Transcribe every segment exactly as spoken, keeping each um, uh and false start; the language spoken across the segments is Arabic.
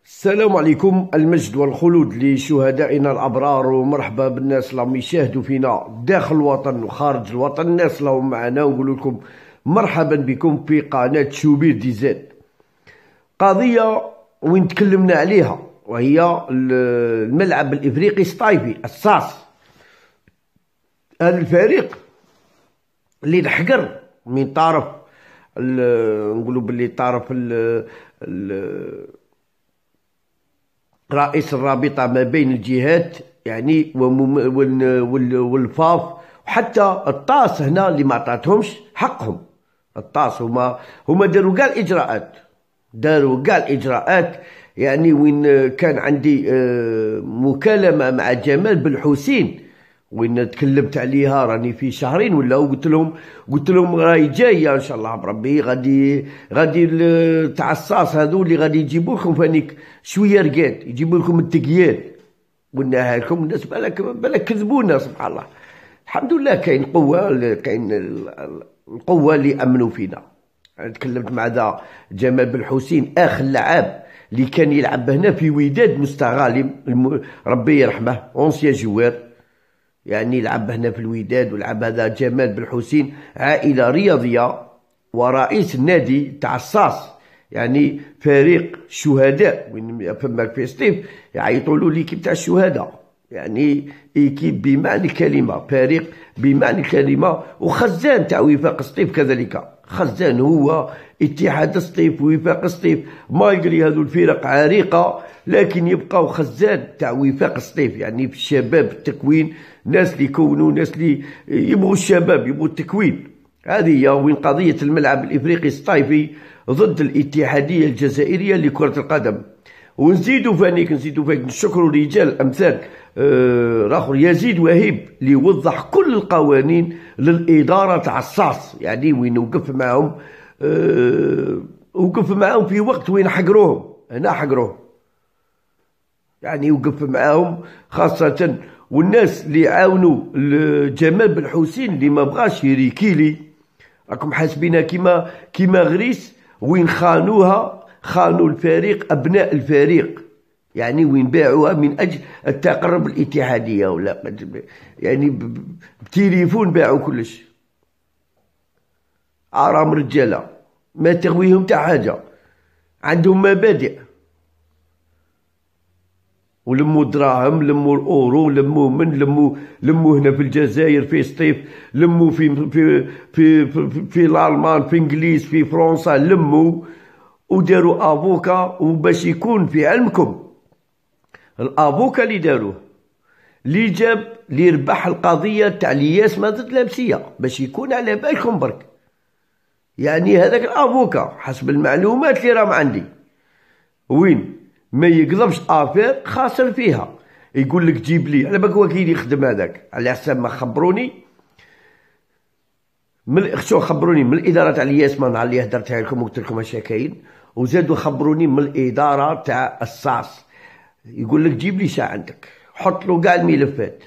السلام عليكم، المجد والخلود لشهدائنا الأبرار، ومرحبا بالناس اللي يشاهدوا فينا داخل الوطن وخارج الوطن. الناس اللي معنا ونقول لكم مرحبا بكم في قناة شوبير دي زاد. قضية وين تكلمنا عليها وهي الملعب الإفريقي سطايفي الصاص. هذا الفريق اللي انحقر من طرف نقولوا باللي طرف ال رئيس الرابطة ما بين الجهات يعني والفاف، وحتى الطاس هنا اللي ما عطاتهمش حقهم. الطاس هما هما داروا كاع الإجراءات، داروا كاع الإجراءات. يعني وين كان عندي مكالمة مع جمال بالحسين وين تكلمت عليها راني في شهرين ولا، وقلت لهم قلت لهم راهي جايه ان شاء الله بربي، غادي غادي تاع الصاص هذو اللي غادي يجيبوا لكم فانيك شويه رقاد، يجيبوا لكم التقيال. قلناها لكم الناس بالك بالك كذبونا. سبحان الله، الحمد لله كاين قوه، كاين القوه اللي امنوا فينا. تكلمت مع ذا جمال بالحسين اخ اللعاب اللي كان يلعب هنا في وداد مستغالم، ربي يرحمه، اونسيا جوار، يعني لعب هنا في الوداد. ولعب هذا جمال بالحسين عائلة رياضية ورئيس النادي تاع الصاص، يعني فريق شهداء. وين فما في سطيف يعيطوا له ليكيب تاع الشهداء، يعني ايكيب بمعنى الكلمة، فريق بمعنى الكلمة. وخزان تاع وفاق سطيف كذلك، خزان هو اتحاد سطيف ووفاق سطيف، مالغري هذو الفرق عريقة لكن يبقاو خزان تاع وفاق سطيف. يعني في الشباب التكوين، ناس اللي يكونوا، ناس اللي يبغوا الشباب، يبغوا التكوين. هذه هي وين قضية الملعب الإفريقي السطايفي ضد الاتحادية الجزائرية لكرة القدم. ونزيدوا فانيك نزيدوا فانيك نشكروا رجال أمثال آخر يزيد وهيب اللي يوضح كل القوانين للإدارة تاع الصاص. يعني وين وقف معهم أه وقف معهم في وقت وين حقروهم، هنا حقروهم، يعني وقف معهم خاصة. والناس اللي عاونوا جمال بالحسين اللي ما بغاش يريكيلي، راكم حاسبينها كيما كيما غريس وين خانوها، خانوا الفريق، ابناء الفريق، يعني وين باعوها من اجل التقرب الاتحاديه ولا يعني بتليفون باعوا كلش. عرام رجاله ما تغويهم تاع حاجه، عندهم مبادئ، ولموا الدراهم، لموا الاورو، لموا من لموا لموا هنا في الجزائر، في سطيف، لموا في في في في, في, في الالمان، في انجليز، في فرنسا، لموا وداروا افوكا. وباش يكون في علمكم الافوكا اللي داروه اللي جاب اللي ربح القضيه تاع الياسمه ضد لابسيه، باش يكون على بالكم برك. يعني هذاك الافوكا حسب المعلومات اللي راهم عندي وين ما يقلبش افير خاسر فيها، يقول لك جيب لي على بالك هو كي يخدم هذاك، على حسب ما خبروني من شو خبروني من الاداره تاع الياسمه نهار اللي هدرتها لكم وقلت لكم اش كاين، وزادوا خبروني من الاداره تاع الصاص، يقول لك جيب لي ساعه عندك، حط له كاع الملفات،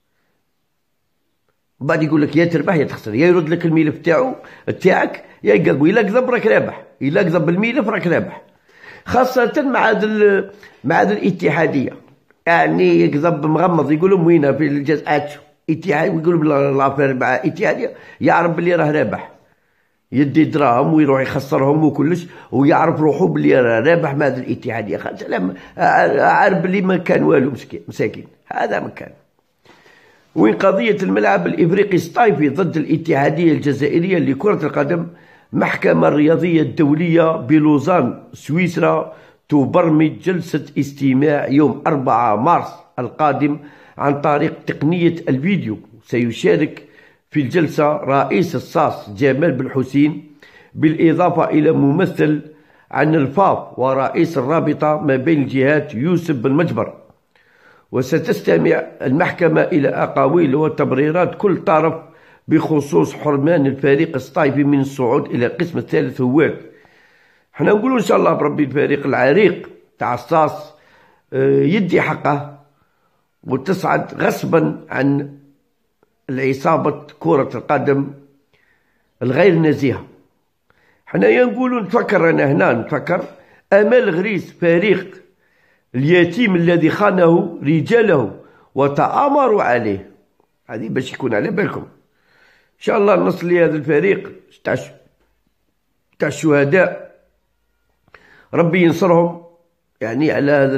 بعد يقول لك يا تربح يا تخسر، يا يرد لك الملف تاعو تاعك يا يقلبو، الا كذب راك رابح، الا كذب بالملف راك رابح. خاصة مع هذا مع هذا الاتحادية، يعني يكذب مغمض، يقول لهم وينها في الجزءات اتحاد، ويقولوا لافير مع اتحادية، يعرف بلي راه رابح، يدي دراهم ويروح يخسرهم وكلش، ويعرف روحو بلي راه رابح مع هذه الاتحادية. خاطر عارف بلي ما كان والو، مساكين هذا ما كان. وين قضية الملعب الإفريقي السطايفي ضد الاتحادية الجزائرية لكرة القدم، محكمة الرياضية الدولية بلوزان سويسرا تبرمج جلسة استماع يوم أربعة مارس القادم عن طريق تقنية الفيديو. سيشارك في الجلسة رئيس الصاص جمال بالحسين، بالإضافة إلى ممثل عن الفاف ورئيس الرابطة ما بين الجهات يوسف بن مجبر. وستستمع المحكمة إلى أقاويل وتبريرات كل طرف بخصوص حرمان الفريق السطايفي من الصعود إلى القسم الثالث هواد. حنا نقولوا إن شاء الله بربي الفريق العريق تاع الصاص يدي حقه وتصعد غصبا عن العصابة كرة القدم الغير نزيهة. حنايا نقولوا نتفكر، أنا هنا نتفكر أمال غريس فريق اليتيم الذي خانه رجاله وتآمروا عليه. هذه باش يكون على بالكم. إن شاء الله نصلي هذا الفريق تاع تاع الشهداء، ربي ينصرهم يعني على هذا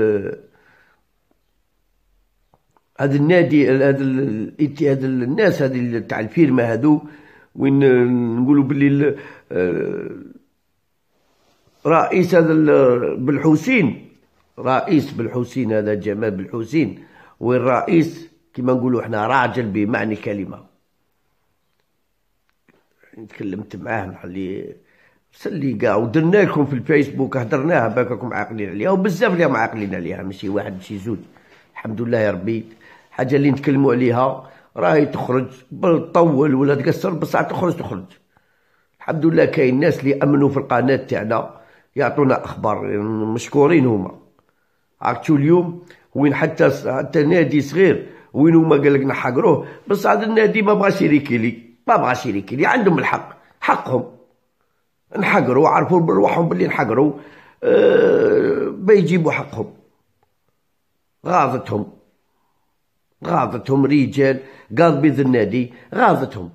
هذا النادي، هذا هذا الناس هذه تاع الفيرما هذو، وين نقولوا باللي رئيس هذا بالحسين، رئيس بالحسين هذا جمال بالحسين، والرئيس كما نقولوا احنا راجل بمعنى الكلمه. تكلمت معاه نحلي سلي كاع ودرنا لكم في الفيسبوك، هدرناها باكاكم عاقلين عليها، وبزاف اليوم عاقلين عليها، ماشي واحد ماشي زوج. الحمد لله يا ربي. حاجه اللي نتكلموا عليها راهي تخرج، تطول ولا تقصر بصح تخرج تخرج. الحمد لله كاين ناس اللي امنوا في القناه تاعنا يعطونا اخبار، مشكورين هما. عرفتوا اليوم وين حتى حتى نادي صغير وين هما قال لك نحقروه، بصح هذا النادي ما بغاش يريكيلي، ما بغاش يريكيلي، عندهم الحق، حقهم نحقروا، عرفوا بروحهم باللي نحقروا أه بيجيبوا حقهم. غاضتهم غاضتهم رجال قاضبي ذا النادي، غاضتهم.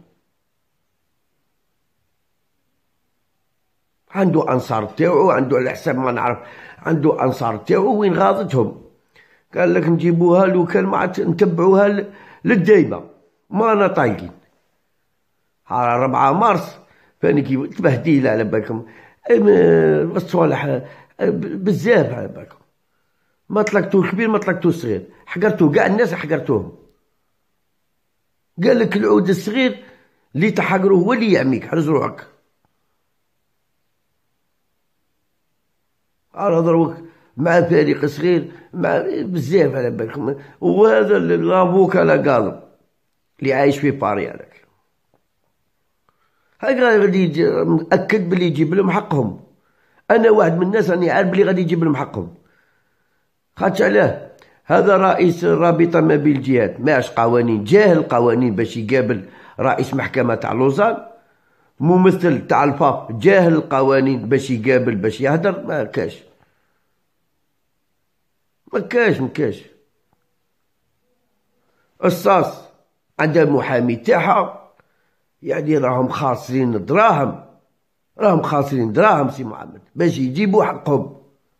عنده انصار تاعو، عنده على حساب ما نعرف عنده انصار تاعو، وين غاضتهم. قال لك نجيبوها لو كان ما نتبعوها للدايمه، ما انا طايقين. أربعة مارس فاني كي تبهديله على بالكم، الصوالح بزاف على بالكم، ما طلقتو الكبير ما طلقتو الصغير، حقرتو كاع الناس حقرتوهم. قال لك العود الصغير اللي تحقروه هو اللي يعميك، حرز روحك. أنا دروك مع فريق صغير مع بزاف على بالكم، وهذا لافوكا لا قاضب اللي عايش في باري هذاك، هكا غادي مأكد بلي يجيب لهم حقهم. أنا واحد من الناس راني عارف بلي غادي يجيب لهم حقهم. خاطش علاه؟ هذا رئيس الرابطة ما بين الجهات، ماعش قوانين، جاهل القوانين باش يقابل رئيس محكمة تاع لوزان. ممثل تاع الفاف جاهل القوانين باش يقابل باش يهدر، ما كاش ما كاش ما كاش. الصاص عندها المحامي تاعها، يعني راهم خاسرين دراهم، راهم خاسرين دراهم سي محمد باش يجيبوا حقهم.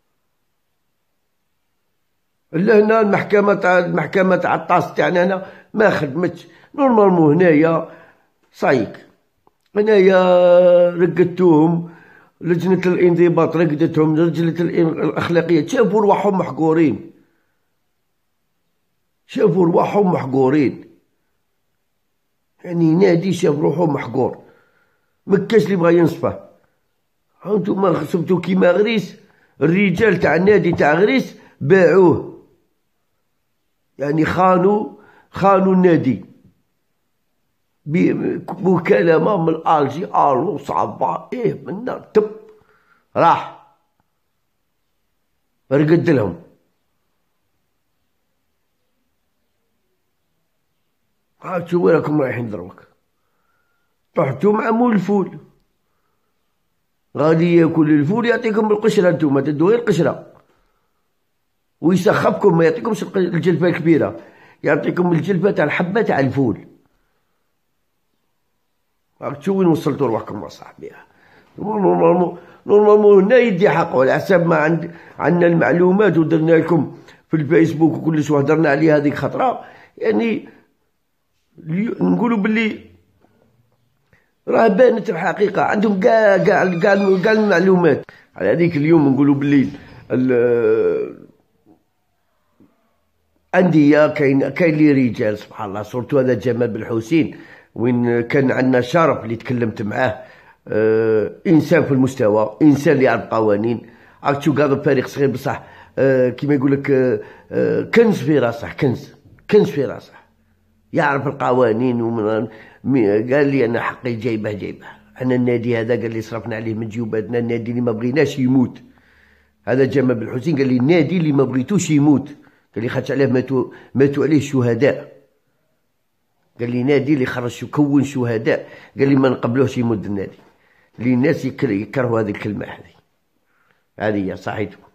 لهنا المحكمة تاع المحكمة تاع الطاس تاعنا هنا ما خدمتش نورمالمون. هنايا صايك، هنايا رقدتوهم، لجنة الانضباط رقدتهم، لجنة الأخلاقية شافوا رواحهم محقورين، شافوا رواحهم محقورين. يعني نادي شاف روحو محقور، مكاش اللي بغا ينصفه. هانتوما خصمتو كيما غريس، الرجال تاع النادي تاع غريس باعوه، يعني خانوا خانوا النادي بمكالمة من الجي الو صعبة ايه منا تب راح رقد لهم. هاتشو وين راكم رايحين دروك؟ طحتو مع مول الفول، غادي ياكل الفول يعطيكم القشرة، نتوما تدو غير القشرة ويسخفكم، ما يعطيكمش الجلفة الكبيرة، يعطيكم الجلفة تاع الحبة تاع الفول. راك شو وين وصلتوا رواحكم اصاحبي. نورمالمون نورمالمون هنا يدي حقه على حسب ما عند عندنا المعلومات، ودرنا لكم في الفيسبوك وكلش وهدرنا عليه هذيك خطره. يعني نقولوا باللي راه بانت الحقيقه، عندهم كاع كاع كاع كاع المعلومات على هذيك. اليوم نقولوا باللي أندية كاين كاين لي رجال سبحان الله، صورتو هذا جمال بالحسين وين كان عندنا شرف اللي تكلمت معاه. آه انسان في المستوى، انسان اللي يعرف قوانين. عرفت شو قاضي فريق صغير بصح آه كيما يقول لك آه آه كنز في راسه، كنز كنز في راسه، يعرف القوانين. ومن قال لي انا حقي جايبه جايبه. انا النادي هذا قال لي صرفنا عليه من جيوباتنا، النادي اللي ما بغيناش يموت. هذا جمال بالحسين قال لي النادي اللي ما بغيتوش يموت، قال لي خاطش عليه ماتوا ماتوا عليه شهداء. قال لي نادي اللي خرج كون شهداء، قال لي ما نقبلوش يمد النادي. اللي الناس يكرهوا هذه الكلمه هذه هذه صحيتو.